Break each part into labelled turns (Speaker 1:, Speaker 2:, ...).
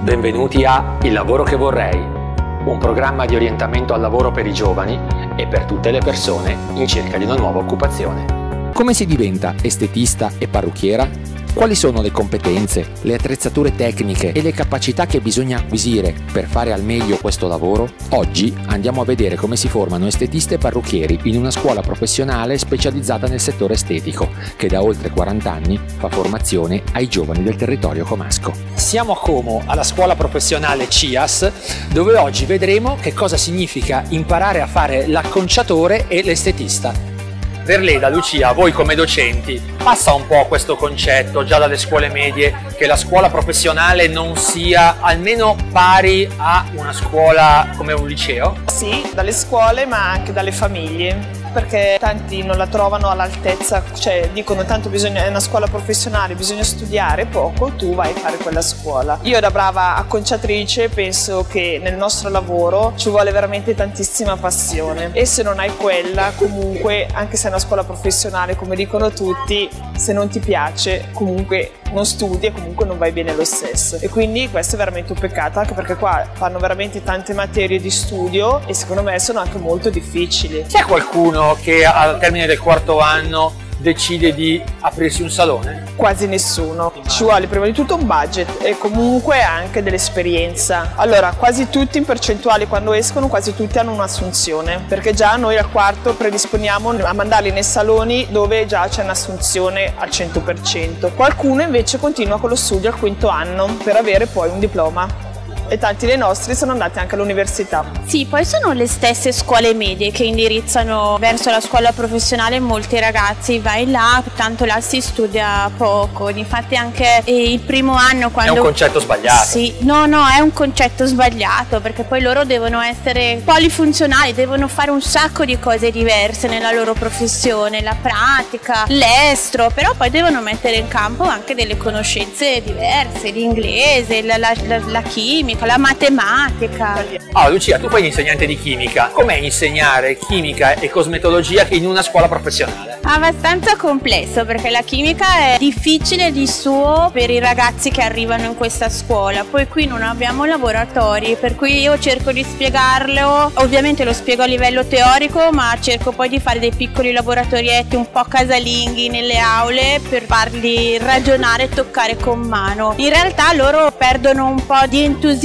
Speaker 1: Benvenuti a Il lavoro che vorrei, un programma di orientamento al lavoro per i giovani e per tutte le persone in cerca di una nuova occupazione. Come si diventa estetista e parrucchiera? Quali sono le competenze, le attrezzature tecniche e le capacità che bisogna acquisire per fare al meglio questo lavoro? Oggi andiamo a vedere come si formano estetisti e parrucchieri in una scuola professionale specializzata nel settore estetico, che da oltre 40 anni fa formazione ai giovani del territorio comasco. Siamo a Como, alla scuola professionale CIAS, dove oggi vedremo che cosa significa imparare a fare l'acconciatore e l'estetista. Verleda, Lucia, voi come docenti, passa un po' questo concetto già dalle scuole medie che la scuola professionale non sia almeno pari a una scuola come un liceo?
Speaker 2: Sì, dalle scuole ma anche dalle famiglie, perché tanti non la trovano all'altezza, cioè dicono tanto è una scuola professionale, bisogna studiare poco, tu vai a fare quella scuola. Io da brava acconciatrice penso che nel nostro lavoro ci vuole veramente tantissima passione e se non hai quella comunque, anche se è una scuola professionale come dicono tutti, se non ti piace comunque non studi e comunque non vai bene lo stesso, e quindi questo è veramente un peccato, anche perché qua fanno veramente tante materie di studio e secondo me sono anche molto difficili.
Speaker 1: C'è qualcuno che al termine del quarto anno decide di aprirsi un salone?
Speaker 2: Quasi nessuno. Ci vuole prima di tutto un budget e comunque anche dell'esperienza. Allora, quasi tutti in percentuale quando escono, quasi tutti hanno un'assunzione, perché già noi al quarto predisponiamo a mandarli nei saloni dove già c'è un'assunzione al 100%. Qualcuno invece continua con lo studio al quinto anno per avere poi un diploma. E tanti dei nostri sono andati anche all'università.
Speaker 3: Sì, poi sono le stesse scuole medie che indirizzano verso la scuola professionale molti ragazzi, vai là, tanto là si studia poco, infatti anche il primo anno quando...
Speaker 1: È un concetto sbagliato.
Speaker 3: Sì, no, è un concetto sbagliato, perché poi loro devono essere polifunzionali, devono fare un sacco di cose diverse nella loro professione, la pratica, l'estro, però poi devono mettere in campo anche delle conoscenze diverse, l'inglese, la chimica, la matematica.
Speaker 1: Ah, Lucia, tu fai l'insegnante di chimica. Com'è insegnare chimica e cosmetologia in una scuola professionale?
Speaker 3: Abbastanza complesso, perché la chimica è difficile di suo per i ragazzi che arrivano in questa scuola. Poi qui non abbiamo laboratori, per cui io cerco di spiegarlo. Ovviamente lo spiego a livello teorico, ma cerco poi di fare dei piccoli laboratorietti un po' casalinghi nelle aule per farli ragionare e toccare con mano. In realtà loro perdono un po' di entusiasmo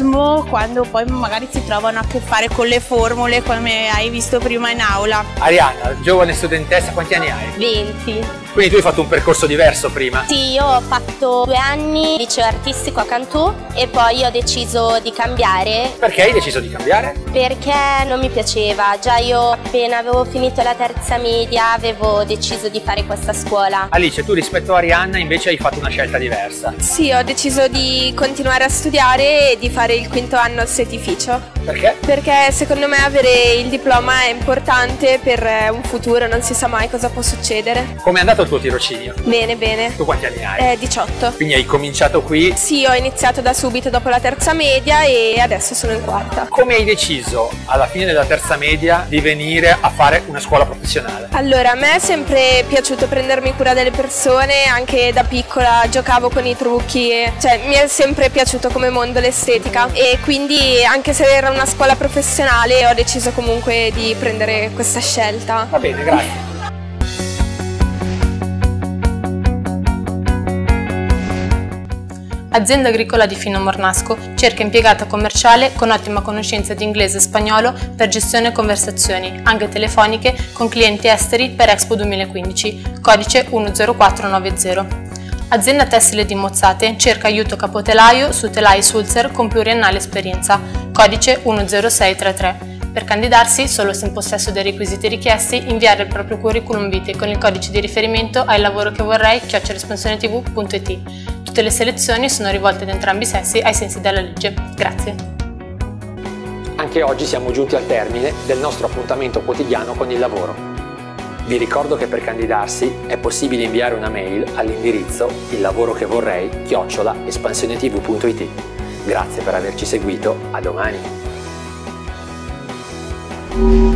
Speaker 3: quando poi magari si trovano a che fare con le formule, come hai visto prima in aula.
Speaker 1: Arianna, giovane studentessa, quanti anni hai?
Speaker 4: 20.
Speaker 1: Quindi tu hai fatto un percorso diverso prima?
Speaker 4: Sì, io ho fatto 2 anni liceo artistico a Cantù e poi ho deciso di cambiare.
Speaker 1: Perché hai deciso di cambiare?
Speaker 4: Perché non mi piaceva, già io appena avevo finito la terza media avevo deciso di fare questa scuola.
Speaker 1: Alice, tu rispetto a Arianna invece hai fatto una scelta diversa.
Speaker 5: Sì, ho deciso di continuare a studiare e di fare il quinto anno al settificio.
Speaker 1: Perché?
Speaker 5: Perché secondo me avere il diploma è importante per un futuro, non si sa mai cosa può succedere.
Speaker 1: Come è andato il tuo tirocinio?
Speaker 5: Bene, bene.
Speaker 1: Tu quanti anni hai?
Speaker 5: 18.
Speaker 1: Quindi hai cominciato qui?
Speaker 5: Sì, ho iniziato da subito dopo la terza media e adesso sono in quarta.
Speaker 1: Come hai deciso alla fine della terza media di venire a fare una scuola professionale?
Speaker 5: Allora, a me è sempre piaciuto prendermi cura delle persone, anche da piccola giocavo con i trucchi, cioè mi è sempre piaciuto come mondo l'estetica e quindi anche se era una scuola professionale ho deciso comunque di prendere questa scelta.
Speaker 1: Va bene, grazie.
Speaker 6: Azienda agricola di Fino Mornasco cerca impiegata commerciale con ottima conoscenza di inglese e spagnolo per gestione e conversazioni, anche telefoniche, con clienti esteri per Expo 2015, codice 10490. Azienda tessile di Mozzate cerca aiuto capotelaio su telai Sulzer con pluriennale esperienza, codice 10633. Per candidarsi, solo se in possesso dei requisiti richiesti, inviare il proprio curriculum vitae con il codice di riferimento al lavoro che vorrei@espansionetv.it. Tutte le selezioni sono rivolte ad entrambi i sessi ai sensi della legge. Grazie.
Speaker 1: Anche oggi siamo giunti al termine del nostro appuntamento quotidiano con il lavoro. Vi ricordo che per candidarsi è possibile inviare una mail all'indirizzo illavorochevorrei@espansionetv.it. Grazie per averci seguito, a domani!